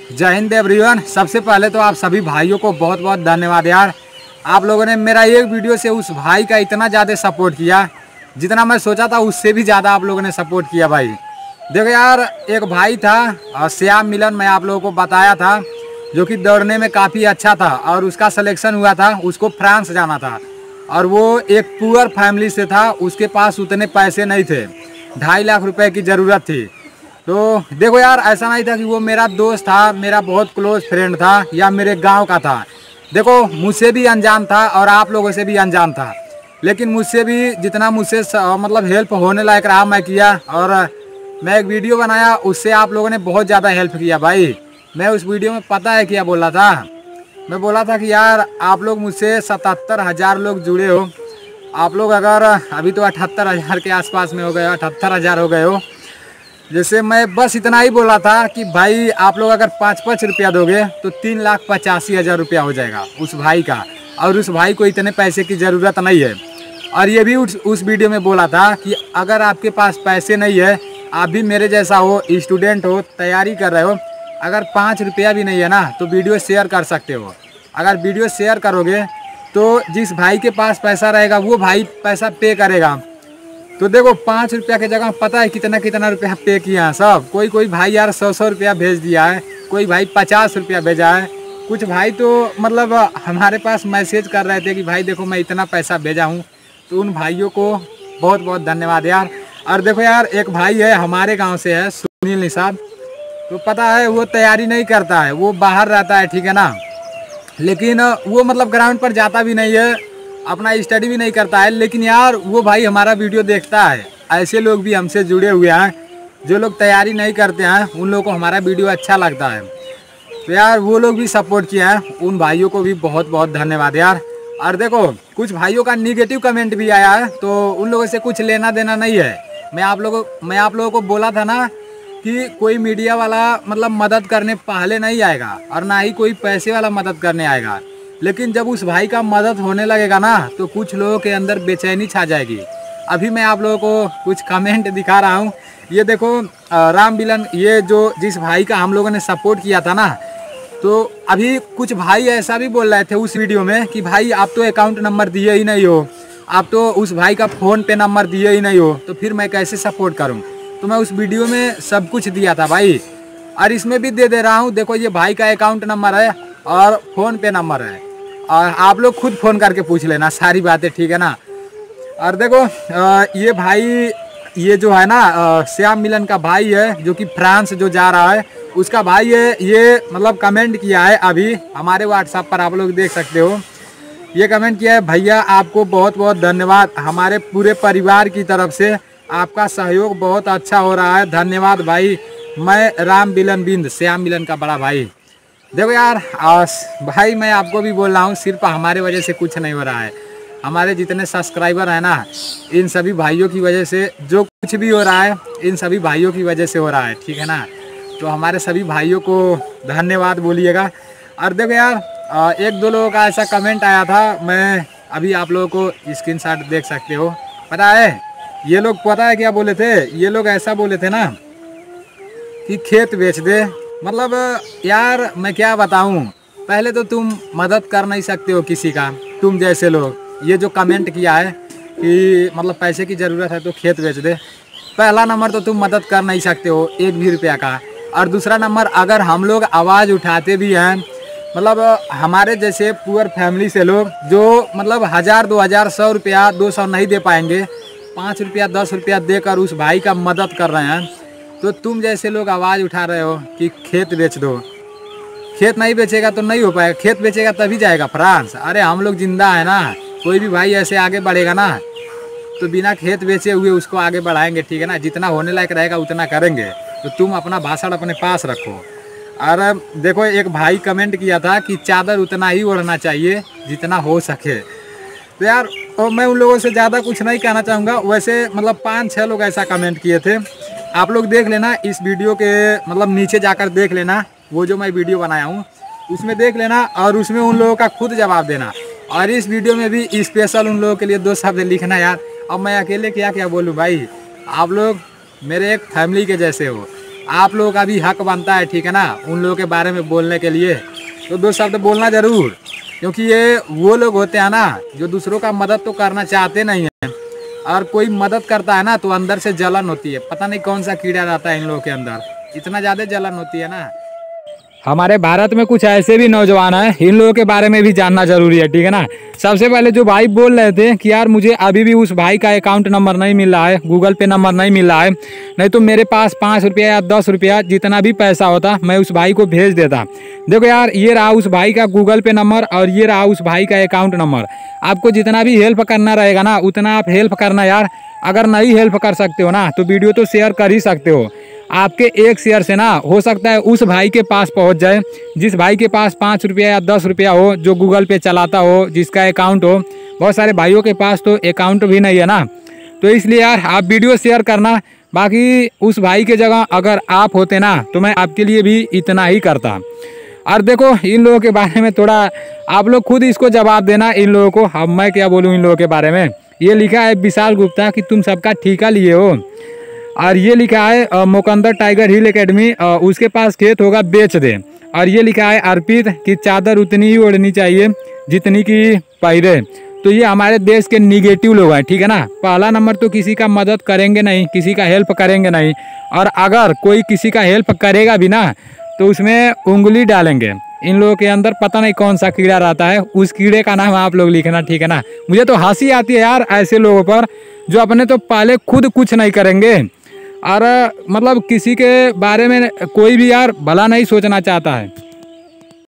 जय हिंद एवरीवन। सबसे पहले तो आप सभी भाइयों को बहुत बहुत धन्यवाद यार। आप लोगों ने मेरा एक वीडियो से उस भाई का इतना ज़्यादा सपोर्ट किया, जितना मैं सोचा था उससे भी ज़्यादा आप लोगों ने सपोर्ट किया भाई। देखो यार, एक भाई था श्याम मिलन, मैं आप लोगों को बताया था, जो कि दौड़ने में काफ़ी अच्छा था और उसका सिलेक्शन हुआ था। उसको फ्रांस जाना था और वो एक पुअर फैमिली से था। उसके पास उतने पैसे नहीं थे, 2.5 लाख रुपए की ज़रूरत थी। तो देखो यार, ऐसा नहीं था कि वो मेरा दोस्त था, मेरा बहुत क्लोज फ्रेंड था या मेरे गांव का था। देखो, मुझसे भी अनजान था और आप लोगों से भी अनजान था, लेकिन मुझसे भी जितना मुझसे मतलब हेल्प होने लायक रहा मैं किया। और मैं एक वीडियो बनाया, उससे आप लोगों ने बहुत ज़्यादा हेल्प किया भाई। मैं उस वीडियो में पता है क्या बोला था? मैं बोला था कि यार आप लोग मुझसे 77,000 लोग जुड़े हो। आप लोग अगर अभी तो 78,000 के आसपास में हो गए हो, 78,000 हो गए हो। जैसे मैं बस इतना ही बोला था कि भाई आप लोग अगर 5-5 रुपया दोगे तो 3,85,000 रुपया हो जाएगा उस भाई का। और उस भाई को इतने पैसे की ज़रूरत नहीं है। और ये भी उस वीडियो में बोला था कि अगर आपके पास पैसे नहीं है, आप भी मेरे जैसा हो, स्टूडेंट हो, तैयारी कर रहे हो, अगर 5 रुपया भी नहीं है ना, तो वीडियो शेयर कर सकते हो। अगर वीडियो शेयर करोगे तो जिस भाई के पास पैसा रहेगा वो भाई पैसा पे करेगा। तो देखो, 5 रुपया की जगह पता है कितना कितना रुपया पे किया है सब। कोई भाई यार 100 रुपया भेज दिया है, कोई भाई 50 रुपया भेजा है। कुछ भाई तो मतलब हमारे पास मैसेज कर रहे थे कि भाई देखो मैं इतना पैसा भेजा हूँ। तो उन भाइयों को बहुत बहुत धन्यवाद यार। और देखो यार, एक भाई है हमारे गाँव से है, सुनील निषाद। तो पता है वो तैयारी नहीं करता है, वो बाहर रहता है, ठीक है ना। लेकिन वो मतलब ग्राउंड पर जाता भी नहीं है, अपना स्टडी भी नहीं करता है। लेकिन यार वो भाई हमारा वीडियो देखता है। ऐसे लोग भी हमसे जुड़े हुए हैं जो लोग तैयारी नहीं करते हैं, उन लोगों को हमारा वीडियो अच्छा लगता है। तो यार वो लोग भी सपोर्ट किया है, उन भाइयों को भी बहुत बहुत धन्यवाद यार। और देखो, कुछ भाइयों का निगेटिव कमेंट भी आया है, तो उन लोगों से कुछ लेना देना नहीं है। मैं आप लोगों को बोला था ना कि कोई मीडिया वाला मतलब मदद करने पहले नहीं आएगा और ना ही कोई पैसे वाला मदद करने आएगा। लेकिन जब उस भाई का मदद होने लगेगा ना, तो कुछ लोगों के अंदर बेचैनी छा जाएगी। अभी मैं आप लोगों को कुछ कमेंट दिखा रहा हूँ। ये देखो, राम बिलन, ये जो जिस भाई का हम लोगों ने सपोर्ट किया था ना, तो अभी कुछ भाई ऐसा भी बोल रहे थे उस वीडियो में कि भाई आप तो अकाउंट नंबर दिए ही नहीं हो, आप तो उस भाई का फ़ोन पे नंबर दिए ही नहीं हो, तो फिर मैं कैसे सपोर्ट करूँ। तो मैं उस वीडियो में सब कुछ दिया था भाई, और इसमें भी दे रहा हूँ। देखो, ये भाई का अकाउंट नंबर है और फ़ोन पे नंबर है, और आप लोग खुद फ़ोन करके पूछ लेना सारी बातें, ठीक है ना। और देखो, ये भाई, ये जो है ना श्याम मिलन का भाई है, जो कि फ्रांस जो जा रहा है, उसका भाई है। ये मतलब कमेंट किया है अभी हमारे व्हाट्सएप पर, आप लोग देख सकते हो। ये कमेंट किया है, भैया आपको बहुत बहुत धन्यवाद, हमारे पूरे परिवार की तरफ से आपका सहयोग बहुत अच्छा हो रहा है, धन्यवाद भाई। मैं राम बिलन बिंद, श्याम मिलन का बड़ा भाई। देखो यार भाई, मैं आपको भी बोल रहा हूँ, सिर्फ हमारे वजह से कुछ नहीं हो रहा है। हमारे जितने सब्सक्राइबर हैं ना, इन सभी भाइयों की वजह से जो कुछ भी हो रहा है, इन सभी भाइयों की वजह से हो रहा है, ठीक है ना। तो हमारे सभी भाइयों को धन्यवाद बोलिएगा। और देखो यार, 1-2 लोगों का ऐसा कमेंट आया था, मैं अभी आप लोगों को स्क्रीनशॉट देख सकते हो। पता है ये लोग, पता है क्या बोले थे? ये लोग ऐसा बोले थे ना कि खेत बेच दे। मतलब यार मैं क्या बताऊं, पहले तो तुम मदद कर नहीं सकते हो किसी का, तुम जैसे लोग। ये जो कमेंट किया है कि मतलब पैसे की ज़रूरत है तो खेत बेच दे, पहला नंबर तो तुम मदद कर नहीं सकते हो 1 भी रुपया का। और दूसरा नंबर, अगर हम लोग आवाज़ उठाते भी हैं, मतलब हमारे जैसे पुअर फैमिली से लोग जो मतलब 1000, 2000, 100 रुपया, 200 नहीं दे पाएंगे, 5 रुपया, 10 रुपया देकर उस भाई का मदद कर रहे हैं। तो तुम जैसे लोग आवाज़ उठा रहे हो कि खेत बेच दो। खेत नहीं बेचेगा तो नहीं हो पाएगा, खेत बेचेगा तभी जाएगा फ्रांस। अरे हम लोग जिंदा है ना, कोई भी भाई ऐसे आगे बढ़ेगा ना तो बिना खेत बेचे हुए उसको आगे बढ़ाएंगे, ठीक है ना। जितना होने लायक रहेगा उतना करेंगे। तो तुम अपना भाषण अपने पास रखो। और देखो, एक भाई कमेंट किया था कि चादर उतना ही ओढ़ना चाहिए जितना हो सके। तो यार मैं उन लोगों से ज़्यादा कुछ नहीं कहना चाहूँगा। वैसे मतलब 5-6 लोग ऐसा कमेंट किए थे, आप लोग देख लेना इस वीडियो के मतलब नीचे जाकर देख लेना, वो जो मैं वीडियो बनाया हूँ उसमें देख लेना, और उसमें उन लोगों का खुद जवाब देना। और इस वीडियो में भी स्पेशल उन लोगों के लिए 2 शब्द लिखना यार। अब मैं अकेले क्या क्या बोलूँ भाई, आप लोग मेरे एक फैमिली के जैसे हो। आप लोगों का भी हक बनता है, ठीक है ना, उन लोगों के बारे में बोलने के लिए। तो 2 शब्द बोलना ज़रूर, क्योंकि ये वो लोग होते हैं ना जो दूसरों का मदद तो करना चाहते नहीं हैं, और कोई मदद करता है ना तो अंदर से जलन होती है। पता नहीं कौन सा कीड़ा रहता है इन लोगों के अंदर, इतना ज़्यादा जलन होती है ना। हमारे भारत में कुछ ऐसे भी नौजवान हैं, इन लोगों के बारे में भी जानना जरूरी है, ठीक है ना। सबसे पहले जो भाई बोल रहे थे कि यार मुझे अभी भी उस भाई का अकाउंट नंबर नहीं मिल रहा है, गूगल पे नंबर नहीं मिल रहा है, नहीं तो मेरे पास 5 रुपया या 10 रुपया जितना भी पैसा होता मैं उस भाई को भेज देता। देखो यार, ये रहा उस भाई का गूगल पे नंबर और ये रहा उस भाई का अकाउंट नंबर। आपको जितना भी हेल्प करना रहेगा ना उतना आप हेल्प करना यार। अगर नहीं हेल्प कर सकते हो ना तो वीडियो तो शेयर कर ही सकते हो। आपके एक शेयर से ना हो सकता है उस भाई के पास पहुंच जाए जिस भाई के पास 5 रुपया या 10 रुपया हो, जो गूगल पे चलाता हो, जिसका अकाउंट हो। बहुत सारे भाइयों के पास तो अकाउंट भी नहीं है ना, तो इसलिए यार आप वीडियो शेयर करना। बाकी उस भाई के जगह अगर आप होते ना तो मैं आपके लिए भी इतना ही करता। और देखो इन लोगों के बारे में थोड़ा आप लोग खुद इसको जवाब देना इन लोगों को। अब मैं क्या बोलूँ इन लोगों के बारे में। ये लिखा है विशाल गुप्ता कि तुम सबका ठेका लिए हो, और ये लिखा है मुकंदर टाइगर हिल एकेडमी, उसके पास खेत होगा बेच दे। और ये लिखा है अर्पित कि चादर उतनी ही ओढ़नी चाहिए जितनी की पहिरे। तो ये हमारे देश के निगेटिव लोग हैं, ठीक है ना। पहला नंबर तो किसी का मदद करेंगे नहीं, किसी का हेल्प करेंगे नहीं, और अगर कोई किसी का हेल्प करेगा भी ना तो उसमें उंगली डालेंगे। इन लोगों के अंदर पता नहीं कौन सा कीड़ा रहता है, उस कीड़े का नाम आप लोग लिखना, ठीक है ना। मुझे तो हंसी आती है यार ऐसे लोगों पर जो अपने तो पहले खुद कुछ नहीं करेंगे और मतलब किसी के बारे में कोई भी यार भला नहीं सोचना चाहता है।